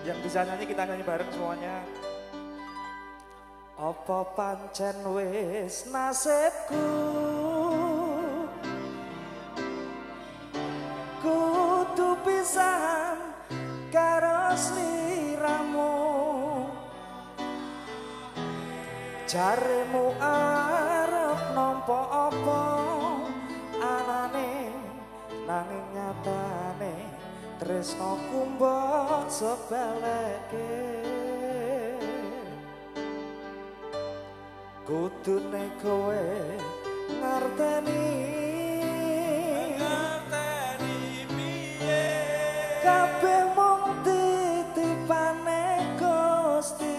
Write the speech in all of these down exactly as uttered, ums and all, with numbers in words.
Yang bisa nyanyi kita nyanyi bareng semuanya. Apa pancen wis nasibku kudu pisahan karo sliramu, jaremu arep nampa apa anane nanging nyatane tresnaku mbok sebeleke. Kudune kowe ngerteni ngerteni piye kabeh mung titipane Gusti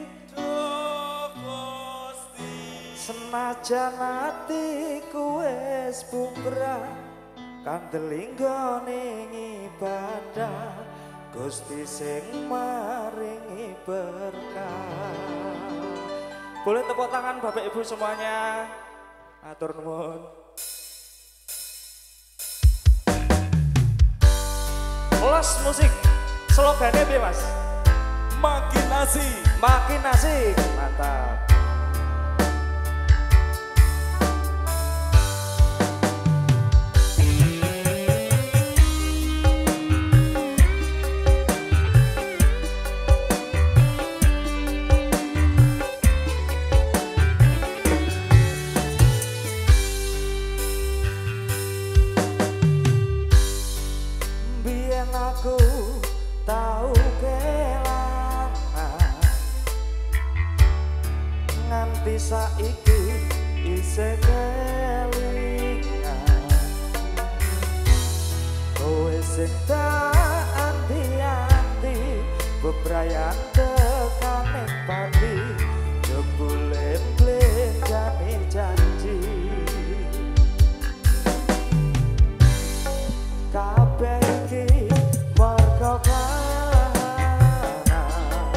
Gusti. Senajan atiku wis bubrah kandelinggo ning ibadah, Gusti sing maringi berkah. Boleh tepuk tangan Bapak Ibu semuanya. Atur nuwun. Los musik. Slogannya piye, Mas? Makin asik. Makin asik. Mantap. Aku tahu kelangan nganti saiki isih kelingan, kowe sing tak anti-anti bebrayan tekaning pati jebule blenjani janji kabeh iki kau kanan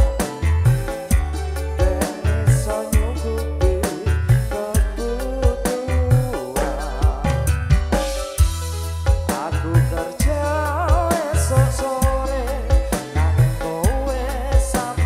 dan iso nyukupi kebutuhan. Aku kerja esok sore nanging kowe sampe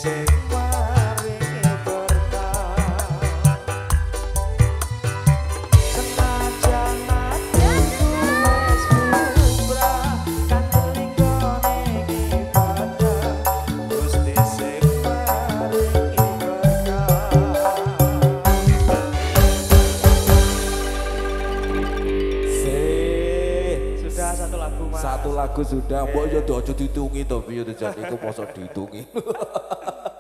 sing maringi berkah. Senajan atiku wis lumrah kanthi linggone ibadah, Gusti sing maringi berkah. Sudah satu lagu, Mas. Satu lagu sudah, mbok yo aja dihitungi to piye to jan iku mosok dihitungi.